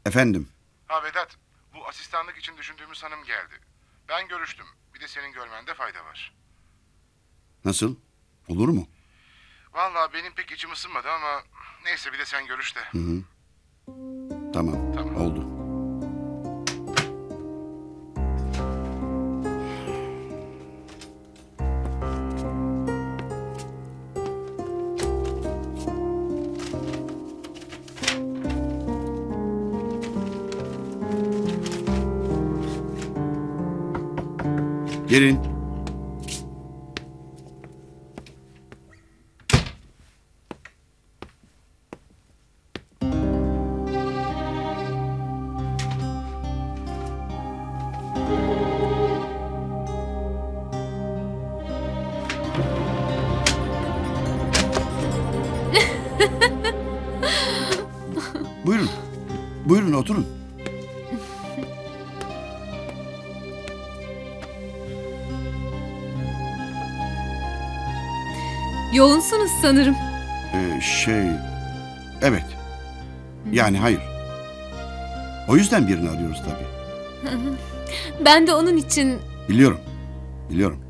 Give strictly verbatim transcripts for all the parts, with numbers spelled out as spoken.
Efendim? Ha Vedat, bu asistanlık için düşündüğümüz hanım geldi. Ben görüştüm. Bir de senin görmende fayda var. Nasıl? Olur mu? Vallahi benim pek içim ısınmadı ama neyse bir de sen görüş de. Hı hı. Tamam, Tamam. oldu. Gelin. Buyurun. Buyurun oturun. Yoğunsunuz sanırım. Ee, şey... Evet. Yani hayır. O yüzden birini arıyoruz tabii. Ben de onun için... Biliyorum. Biliyorum.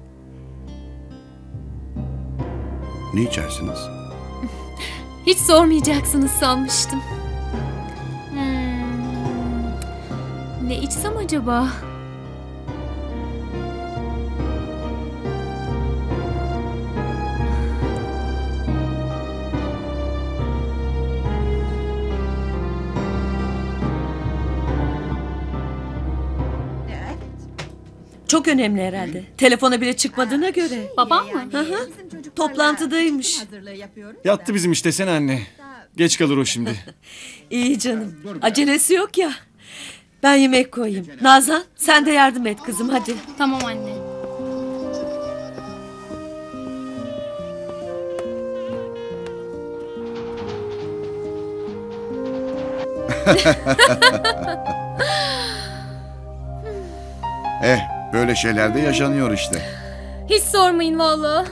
Ne içersiniz? Hiç sormayacaksınız sanmıştım. Hmm, ne içsem acaba? Çok önemli herhalde. Telefona bile çıkmadığına göre. Babam mı? Hı hı. Toplantıdaymış. Yattı bizim işte sen anne. Geç kalır o şimdi. İyi canım. Acelesi yok ya. Ben yemek koyayım. Nazan sen de yardım et kızım hadi. Tamam anne. Eh, böyle şeyler de yaşanıyor işte. Hiç sormayın vallahi.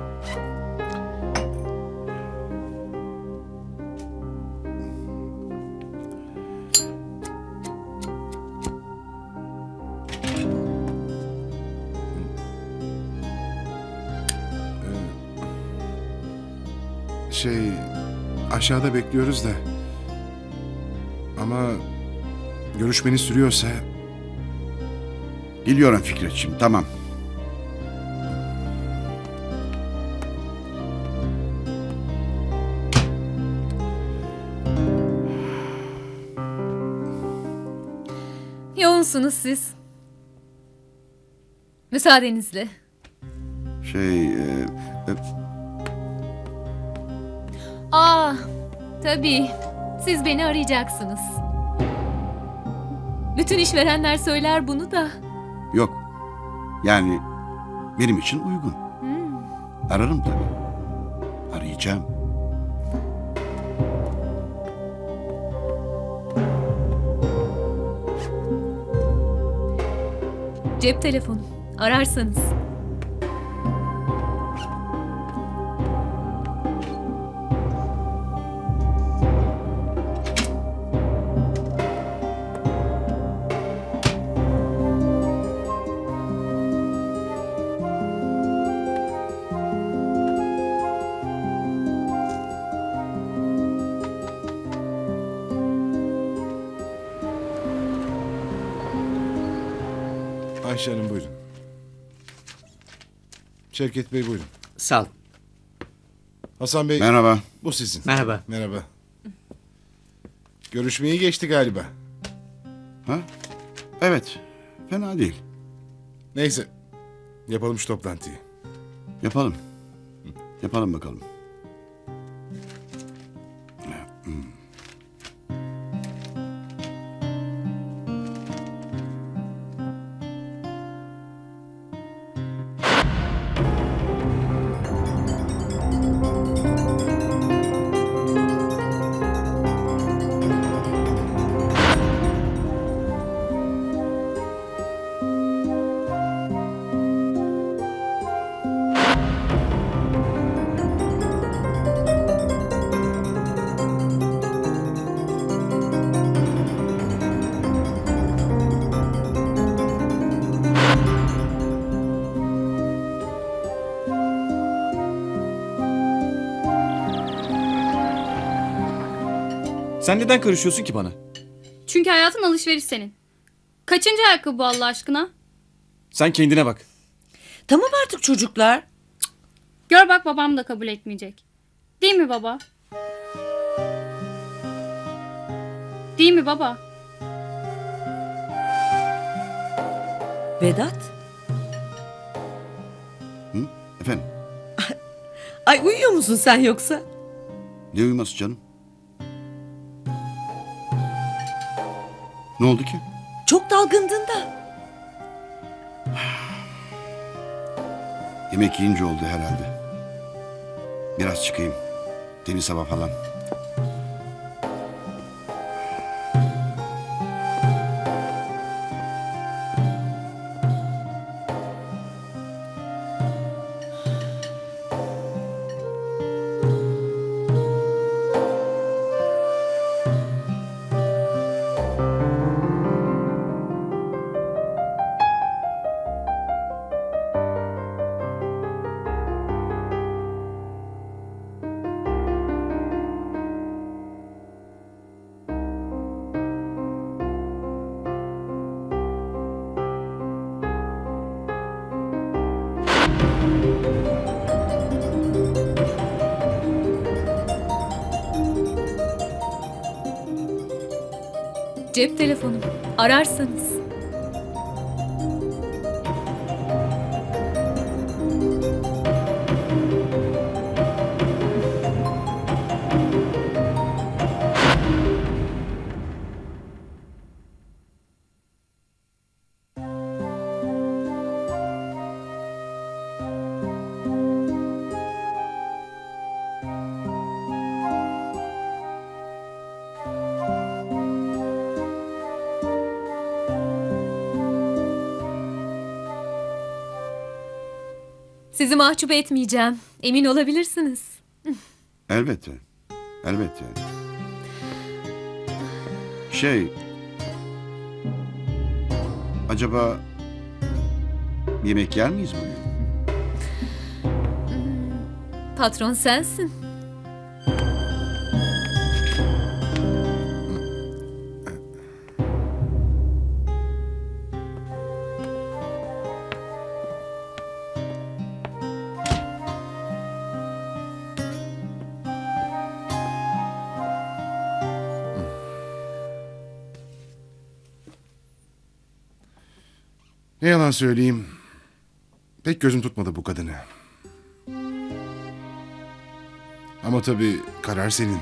Şey, aşağıda bekliyoruz da. Ama görüşmeniz sürüyorsa... Biliyorum Fikretciğim, tamam. Yoğunsunuz siz. Müsaadenizle. Şey... e, e, Aa, tabii. Siz beni arayacaksınız. Bütün işverenler söyler bunu da. yok. Yani benim için uygun. Ararım tabii. Arayacağım. Cep telefonu. Ararsanız. Ayşe Hanım buyurun. Şevket Bey buyurun. Sağ ol. Hasan Bey, Merhaba. bu sizin. Merhaba. Merhaba. Görüşmeyi geçti galiba. Ha? Evet. Fena değil. Neyse, yapalım şu toplantıyı. Yapalım. Yapalım bakalım. Sen neden karışıyorsun ki bana? Çünkü hayatın alışveriş senin. Kaçıncı ayakkabı bu Allah aşkına? Sen kendine bak. Tamam artık çocuklar. Gör bak babam da kabul etmeyecek. Değil mi baba? Değil mi baba? Vedat. Hı? Efendim? Ay uyuyor musun sen yoksa? Ne uyuması canım? Ne oldu ki? Çok dalgındın da. Yemek yiyince oldu herhalde. Biraz çıkayım. Temiz hava falan. Cep telefonum. Ararsanız. Sizi mahcup etmeyeceğim. Emin olabilirsiniz. Elbette. Elbette. Şey... Acaba... Yemek yer miyiz bugün? Patron sensin. Ne yalan söyleyeyim. Pek gözüm tutmadı bu kadını. Ama tabii karar senin.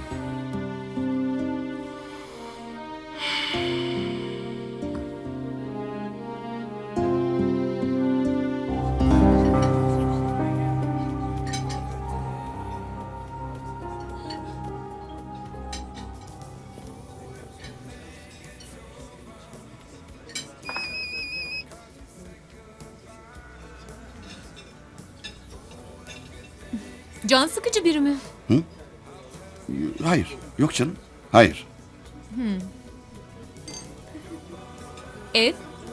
Can sıkıcı biri mi? Hayır. Yok canım. Hayır. Ev?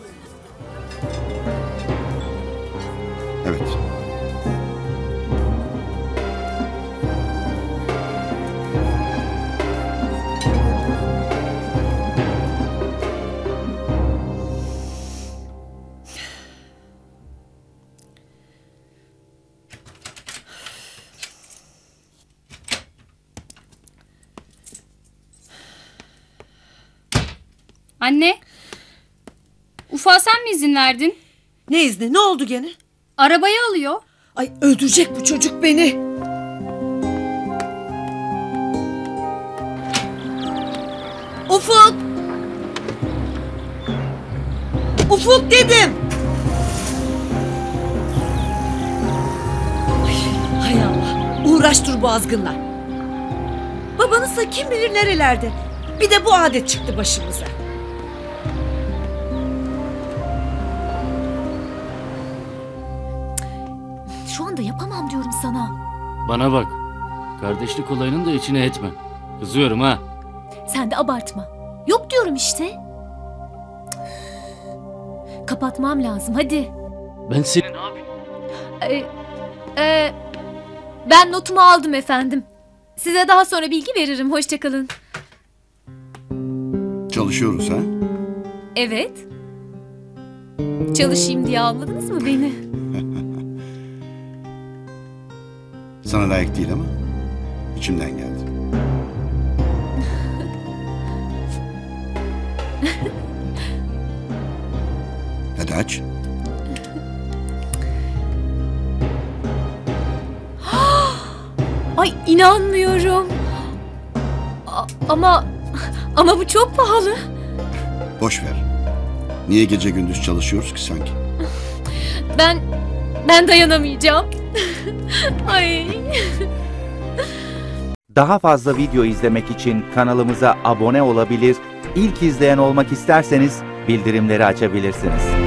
Evet. Anne. Ufa sen mi izin verdin? Ne izni? Ne oldu gene? Arabayı alıyor. Ay öldürecek bu çocuk beni. Ufuk! Ufuk dedim. Ay, hay Allah. Uğraş dur bu azgınla. Babanızsa kim bilir nerelerde. Bir de bu adet çıktı başımıza. Şu anda yapamam diyorum sana. Bana bak. Kardeşlik olayının da içine etme. Kızıyorum ha. Sen de abartma. Yok diyorum işte. Kapatmam lazım hadi. Ben senin abi. Ee, e, ben notumu aldım efendim. Size daha sonra bilgi veririm. Hoşça kalın. çalışıyoruz ha? Evet. Çalışayım diye almadınız mı beni? Sana layık değil ama içimden geldi. Hadi aç. Ay inanmıyorum. A- ama ama bu çok pahalı. Boş ver. Niye gece gündüz çalışıyoruz ki sanki? Ben ben dayanamayacağım. Ay. Daha fazla video izlemek için kanalımıza abone olabilir, ilk izleyen olmak isterseniz bildirimleri açabilirsiniz.